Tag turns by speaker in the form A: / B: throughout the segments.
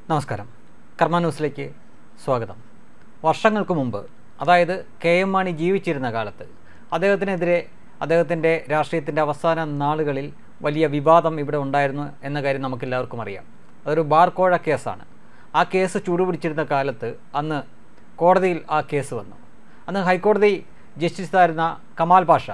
A: നമസ്കാരം. കർമ്മ ന്യൂസിലേക്ക് സ്വാഗതം. വർഷങ്ങൾക്ക് മുമ്പ്, അതായത് KM മാണി ജീവിച്ചിരുന്ന കാലത്ത് അദ്ദേഹത്തിൻ്റെ രാഷ്ട്രീയത്തിൻ്റെ അവസാന നാളുകളിൽ വലിയ വിവാദം ഇവിടെ ഉണ്ടായിരുന്നു എന്ന കാര്യം നമുക്കെല്ലാവർക്കും അറിയാം. അതൊരു ബാർക്കോഴ കേസാണ്. ആ കേസ് ചൂടുപിടിച്ചിരുന്ന കാലത്ത് അന്ന് കോടതിയിൽ ആ കേസ് വന്നു. അന്ന് ഹൈക്കോടതി ജസ്റ്റിസായിരുന്ന കമാൽ പാഷ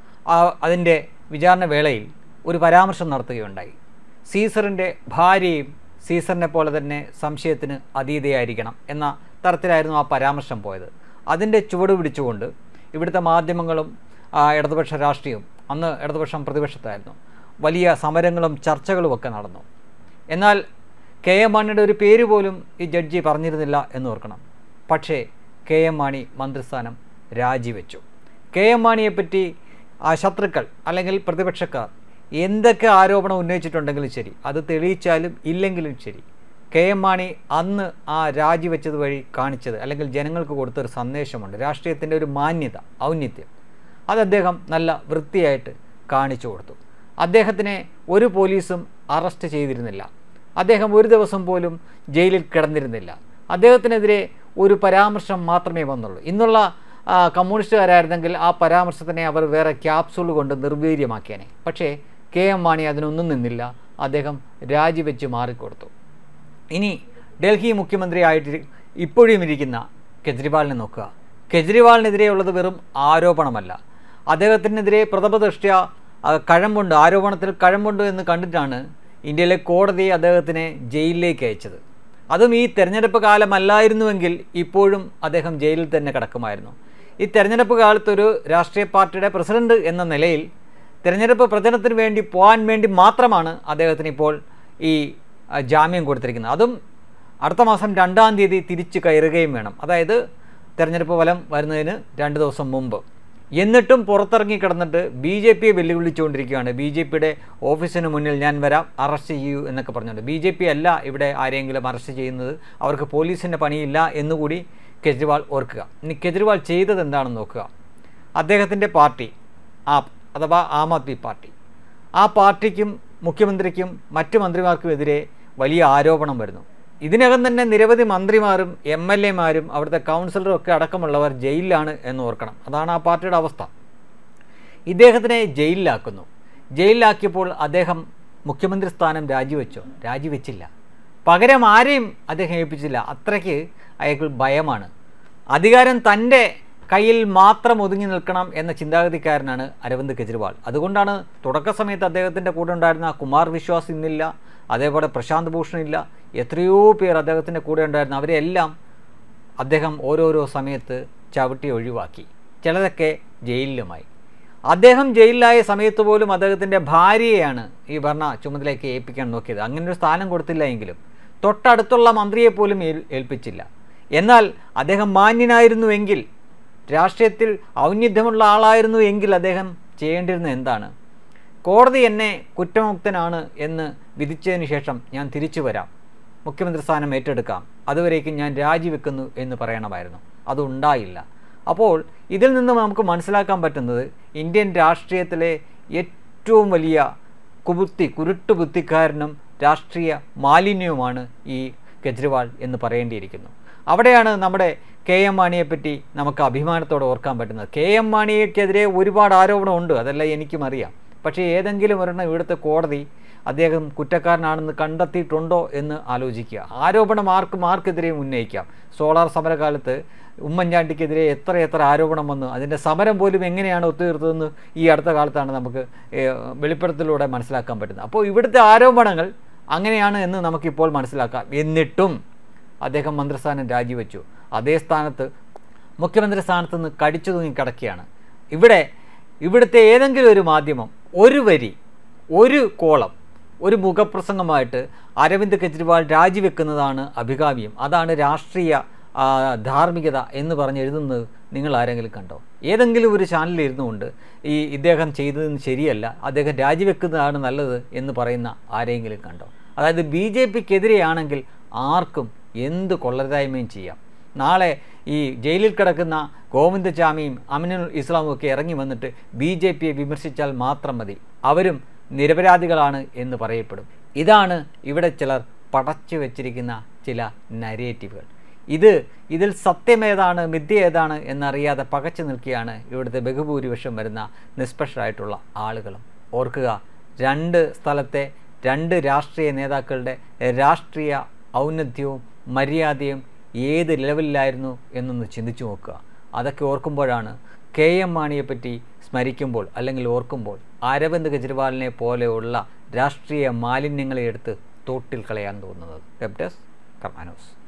A: അതിൻ്റെ വിചാരണ വേളയിൽ ഒരു പരാമർശം നടത്തുകയുണ്ടായി. സീസറിൻ്റെ ഭാര്യയും സീസറിനെ പോലെ തന്നെ സംശയത്തിന് അതീതയായിരിക്കണം എന്ന തരത്തിലായിരുന്നു ആ പരാമർശം പോയത്. അതിൻ്റെ ചുവട് പിടിച്ചുകൊണ്ട് ഇവിടുത്തെ മാധ്യമങ്ങളും ഇടതുപക്ഷ രാഷ്ട്രീയവും, അന്ന് ഇടതുപക്ഷം പ്രതിപക്ഷത്തായിരുന്നു, വലിയ സമരങ്ങളും ചർച്ചകളുമൊക്കെ നടന്നു. എന്നാൽ KM മാണിയുടെ ഒരു പേര് പോലും ഈ ജഡ്ജി പറഞ്ഞിരുന്നില്ല എന്ന് ഓർക്കണം. പക്ഷേ KM മാണി മന്ത്രിസ്ഥാനം രാജിവെച്ചു. KM മാണിയെപ്പറ്റി ശത്രുക്കൾ അല്ലെങ്കിൽ പ്രതിപക്ഷക്കാർ എന്തൊക്കെ ആരോപണം ഉന്നയിച്ചിട്ടുണ്ടെങ്കിലും ശരി, അത് തെളിയിച്ചാലും ഇല്ലെങ്കിലും ശരി, KM മാണി അന്ന് ആ രാജിവെച്ചത് വഴി കാണിച്ചത് അല്ലെങ്കിൽ ജനങ്ങൾക്ക് കൊടുത്തൊരു സന്ദേശമുണ്ട്. രാഷ്ട്രീയത്തിൻ്റെ ഒരു മാന്യത, ഔന്നിത്യം, അത് അദ്ദേഹം നല്ല വൃത്തിയായിട്ട് കാണിച്ചു കൊടുത്തു. അദ്ദേഹത്തിനെ ഒരു പോലീസും അറസ്റ്റ് ചെയ്തിരുന്നില്ല. അദ്ദേഹം ഒരു ദിവസം പോലും ജയിലിൽ കിടന്നിരുന്നില്ല. അദ്ദേഹത്തിനെതിരെ ഒരു പരാമർശം മാത്രമേ വന്നുള്ളൂ. ഇന്നുള്ള കമ്മ്യൂണിസ്റ്റുകാരായിരുന്നെങ്കിൽ ആ പരാമർശത്തിനെ അവർ വേറെ ക്യാപ്സൂൾ കൊണ്ട് നിർവീര്യമാക്കിയേനെ. പക്ഷേ KM മാണി അതിനൊന്നും നിന്നില്ല. അദ്ദേഹം രാജിവെച്ച് മാറിക്കൊടുത്തു. ഇനി ഡൽഹി മുഖ്യമന്ത്രിയായിട്ട് ഇപ്പോഴും ഇരിക്കുന്ന കെജ്രിവാളിനെ നോക്കുക. കെജ്രിവാളിനെതിരെയുള്ളത് വെറും ആരോപണമല്ല. അദ്ദേഹത്തിനെതിരെ പ്രഥമദൃഷ്ട്യാ കഴമ്പുണ്ട്, ആരോപണത്തിൽ കഴമ്പുണ്ട് എന്ന് കണ്ടിട്ടാണ് ഇന്ത്യയിലെ കോടതി അദ്ദേഹത്തിനെ ജയിലിലേക്ക് അയച്ചത്. അതും ഈ തെരഞ്ഞെടുപ്പ് കാലമല്ലായിരുന്നുവെങ്കിൽ ഇപ്പോഴും അദ്ദേഹം ജയിലിൽ തന്നെ കിടക്കുമായിരുന്നു. ഈ തെരഞ്ഞെടുപ്പ് കാലത്തൊരു രാഷ്ട്രീയ പാർട്ടിയുടെ പ്രസിഡന്റ് എന്ന നിലയിൽ തെരഞ്ഞെടുപ്പ് പ്രചരണത്തിന് വേണ്ടി പോകാൻ വേണ്ടി മാത്രമാണ് അദ്ദേഹത്തിന് ഇപ്പോൾ ഈ ജാമ്യം കൊടുത്തിരിക്കുന്നത്. അതും അടുത്ത മാസം 2-ാം തീയതി തിരിച്ചു കയറുകയും വേണം. അതായത് തെരഞ്ഞെടുപ്പ് ഫലം വരുന്നതിന് 2 ദിവസം മുമ്പ്. എന്നിട്ടും പുറത്തിറങ്ങി കിടന്നിട്ട് BJP വെല്ലുവിളിച്ചുകൊണ്ടിരിക്കുകയാണ്. BJPയുടെ ഓഫീസിന് മുന്നിൽ ഞാൻ വരാം, അറസ്റ്റ് ചെയ്യൂ എന്നൊക്കെ പറഞ്ഞുകൊണ്ട്. BJP അല്ല ഇവിടെ ആരെങ്കിലും അറസ്റ്റ് ചെയ്യുന്നത്, അവർക്ക് പോലീസിൻ്റെ പണിയില്ല എന്നുകൂടി കെജ്രിവാൾ ഓർക്കുക. ഇനി കെജ്രിവാൾ ചെയ്തത് എന്താണെന്ന് നോക്കുക. അദ്ദേഹത്തിൻ്റെ പാർട്ടി അഥവാ ആം ആദ്മി പാർട്ടി, ആ പാർട്ടിക്കും മുഖ്യമന്ത്രിക്കും മറ്റ് മന്ത്രിമാർക്കുമെതിരെ വലിയ ആരോപണം വരുന്നു. ഇതിനകം തന്നെ നിരവധി മന്ത്രിമാരും MLA മാരും അവിടുത്തെ കൗൺസിലറും ഒക്കെ അടക്കമുള്ളവർ ജയിലിലാണ് എന്ന് ഓർക്കണം. അതാണ് ആ പാർട്ടിയുടെ അവസ്ഥ. ഇദ്ദേഹത്തിനെ ജയിലിലാക്കുന്നു. ജയിലിലാക്കിയപ്പോൾ അദ്ദേഹം മുഖ്യമന്ത്രി സ്ഥാനം രാജിവെച്ചില്ല. പകരം ആരെയും അദ്ദേഹം ഏൽപ്പിച്ചില്ല. അത്രയ്ക്ക് അയാൾക്ക് ഭയമാണ്. അധികാരം തൻ്റെ കയ്യിൽ മാത്രം ഒതുങ്ങി നിൽക്കണം എന്ന ചിന്താഗതിക്കാരനാണ് അരവിന്ദ് കെജ്രിവാൾ. അതുകൊണ്ടാണ് തുടക്ക സമയത്ത് അദ്ദേഹത്തിൻ്റെ കൂടെ ഉണ്ടായിരുന്ന കുമാർ വിശ്വാസ് ഇന്നില്ല, അതേപോലെ പ്രശാന്ത് ഭൂഷൺ ഇല്ല, എത്രയോ പേർ അദ്ദേഹത്തിൻ്റെ കൂടെ ഉണ്ടായിരുന്നു. അവരെല്ലാം അദ്ദേഹം ഓരോരോ സമയത്ത് ചവിട്ടി ഒഴിവാക്കി. ചിലരൊക്കെ ജയിലിലുമായി. അദ്ദേഹം ജയിലിലായ സമയത്ത് പോലും അദ്ദേഹത്തിൻ്റെ ഭാര്യയെയാണ് ഈ ഭരണ ചുമതലയ്ക്ക് ഏൽപ്പിക്കാൻ നോക്കിയത്. അങ്ങനെ ഒരു സ്ഥാനം കൊടുത്തില്ല എങ്കിലും തൊട്ടടുത്തുള്ള മന്ത്രിയെ പോലും ഏൽപ്പിച്ചില്ല. എന്നാൽ അദ്ദേഹം മാന്യനായിരുന്നുവെങ്കിൽ, രാഷ്ട്രീയത്തിൽ ഔന്നിത്യമുള്ള ആളായിരുന്നു എങ്കിൽ അദ്ദേഹം ചെയ്യേണ്ടിരുന്നത് എന്താണ്? കോടതി എന്നെ കുറ്റമുക്തനാണ് എന്ന് വിധിച്ചതിന് ശേഷം ഞാൻ തിരിച്ചു വരാം, മുഖ്യമന്ത്രി സ്ഥാനം ഏറ്റെടുക്കാം, അതുവരേക്കും ഞാൻ രാജിവെക്കുന്നു എന്ന് പറയണമായിരുന്നു. അതുണ്ടായില്ല. അപ്പോൾ ഇതിൽ നിന്ന് നമുക്ക് മനസ്സിലാക്കാൻ പറ്റുന്നത് ഇന്ത്യൻ രാഷ്ട്രീയത്തിലെ ഏറ്റവും വലിയ കുരുട്ടുബുദ്ധിക്കാരനും രാഷ്ട്രീയ മാലിന്യവുമാണ് ഈ കെജ്രിവാൾ എന്ന് പറയേണ്ടിയിരിക്കുന്നു. അവിടെയാണ് നമ്മുടെ KM മാണിയെപ്പറ്റി നമുക്ക് അഭിമാനത്തോടെ ഓർക്കാൻ പറ്റുന്നത്. KM മാണിക്കെതിരെ ഒരുപാട് ആരോപണമുണ്ട്, അതെല്ലാം എനിക്കും അറിയാം. പക്ഷേ ഏതെങ്കിലും ഒരെണ്ണം ഇവിടുത്തെ കോടതി അദ്ദേഹം കുറ്റക്കാരനാണെന്ന് കണ്ടെത്തിയിട്ടുണ്ടോ എന്ന് ആലോചിക്കുക. ആരോപണം ആർക്കെതിരെയും ഉന്നയിക്കാം. സോളാർ സമരകാലത്ത് ഉമ്മൻചാണ്ടിക്കെതിരെ എത്ര ആരോപണം വന്നു. അതിൻ്റെ സമരം പോലും എങ്ങനെയാണ് ഒത്തുതീർത്തതെന്ന് ഈ അടുത്ത കാലത്താണ് നമുക്ക് വെളിപ്പെടുത്തലിലൂടെ മനസ്സിലാക്കാൻ പറ്റുന്നത്. അപ്പോൾ ഇവിടുത്തെ ആരോപണങ്ങൾ അങ്ങനെയാണ് എന്ന് നമുക്കിപ്പോൾ മനസ്സിലാക്കാം. എന്നിട്ടും അദ്ദേഹം മന്ത്രിസ്ഥാനം രാജിവെച്ചു. അതേ സ്ഥാനത്ത്, മുഖ്യമന്ത്രി സ്ഥാനത്ത് നിന്ന് കടിച്ചു തൂങ്ങി കിടക്കുകയാണ്. ഇവിടുത്തെ ഏതെങ്കിലും ഒരു മാധ്യമം ഒരു വരി, ഒരു കോളം, ഒരു മുഖപ്രസംഗമായിട്ട് അരവിന്ദ് കെജ്രിവാൾ രാജിവെക്കുന്നതാണ് അഭികാമ്യം, അതാണ് രാഷ്ട്രീയ ധാർമ്മികത എന്ന് പറഞ്ഞ് എഴുതുന്നത് നിങ്ങൾ ആരെങ്കിലും കണ്ടോ? ഏതെങ്കിലും ഒരു ചാനലിൽ ഇരുന്നുകൊണ്ട് ഇദ്ദേഹം ചെയ്തതെന്ന് ശരിയല്ല, അദ്ദേഹം രാജിവെക്കുന്നതാണ് നല്ലത് എന്ന് പറയുന്ന ആരെങ്കിലും കണ്ടോ? അതായത് BJPക്കെതിരെയാണെങ്കിൽ ആർക്കും എന്ത് കൊള്ളരുതായ്മയും ചെയ്യാം. നാളെ ഈ ജയിലിൽ കിടക്കുന്ന ഗോവിന്ദചാമിയും അമിനുൽ ഇസ്ലാമും ഒക്കെ ഇറങ്ങി വന്നിട്ട് BJPയെ വിമർശിച്ചാൽ മാത്രം മതി, അവരും നിരപരാധികളാണ് എന്ന് പറയപ്പെടും. ഇതാണ് ഇവിടെ ചിലർ പടച്ചു വെച്ചിരിക്കുന്ന ചില നരേറ്റീവുകൾ. ഇതിൽ സത്യമേതാണ് മിഥ്യ ഏതാണ് എന്നറിയാതെ പകച്ചു നിൽക്കുകയാണ് ഇവിടുത്തെ ബഹുഭൂരിപക്ഷം വരുന്ന നിഷ്പക്ഷരായിട്ടുള്ള ആളുകളും. ഓർക്കുക, രണ്ട് സ്ഥലത്തെ രണ്ട് രാഷ്ട്രീയ നേതാക്കളുടെ രാഷ്ട്രീയ ഔന്നത്യവും മര്യാദയും ഏത് ലെവലിലായിരുന്നു എന്നൊന്ന് ചിന്തിച്ചു നോക്കുക. അതൊക്കെ ഓർക്കുമ്പോഴാണ് KM മാണിയെപ്പറ്റി സ്മരിക്കുമ്പോൾ അല്ലെങ്കിൽ ഓർക്കുമ്പോൾ അരവിന്ദ് കെജ്രിവാളിനെ പോലെയുള്ള രാഷ്ട്രീയ മാലിന്യങ്ങളെ എടുത്ത് തോട്ടിൽ കളയാൻ തോന്നുന്നത്. Web desk Karma news.